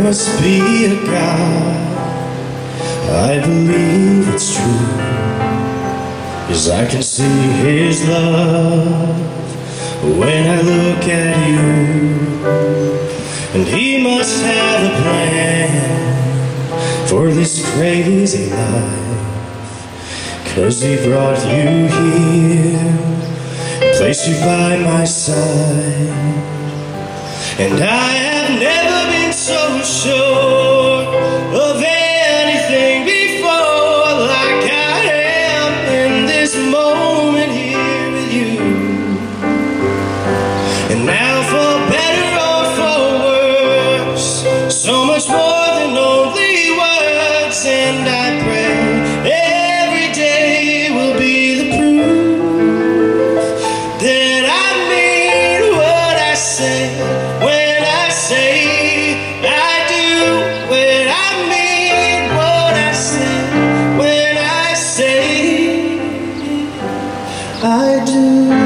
must be a God. I believe it's true, 'cause I can see His love when I look at you. And He must have a plan for this crazy life, 'cause He brought you here, placed you by my side. And I have never been so sure of anything before, like I am in this moment here with you. And now for better or for worse, so much more than only words. And I pray every day will be the proof that I mean what I say. When I say I do, when I mean what I say. When I say I do.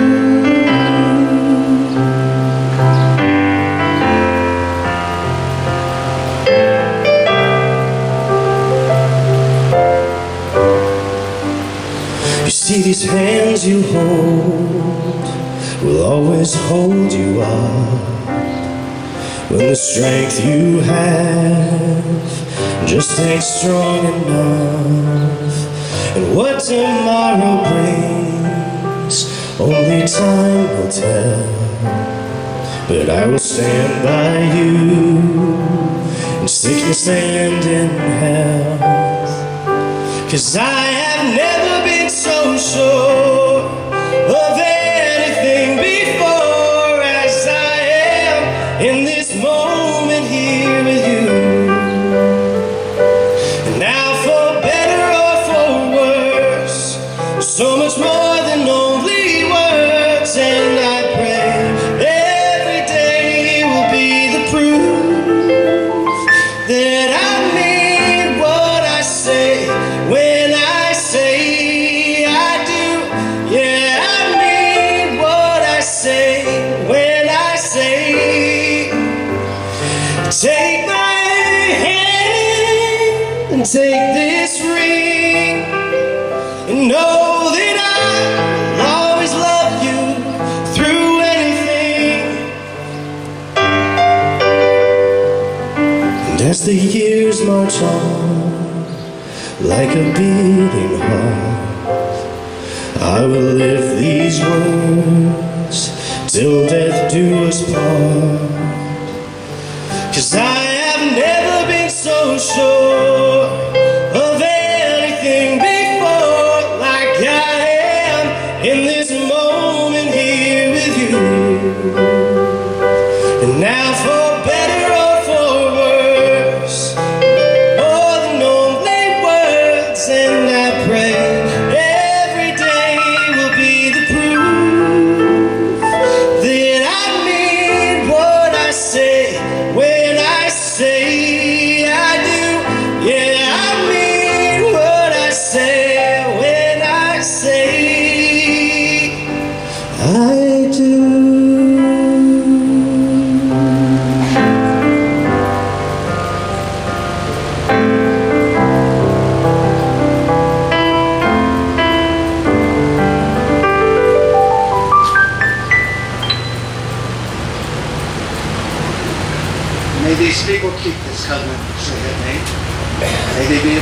You see, these hands you hold will always hold you up when the strength you have just ain't strong enough. And what tomorrow brings, only time will tell. But I will stand by you in sickness and in health, 'cause I have never been so sure of anything before as I am in this moment here with you. And now for better or for worse, so much more than only words. And I pray every day will be the proof that I mean what I say. When I say I do, yeah, I mean what I say. When I say take my hand and take this ring, and know that I'll always love you through anything. And as the years march on like a beating heart, I will live these words till death do us part. 'Cause I have never been so sure of anything before, like I am in this moment here with you. And now for better or for worse, more than only words. And I pray every day will be the proof that I mean what I say. When I say I do, yeah, I mean what I say. When I say I do. May these people keep this covenant, say that name. May they be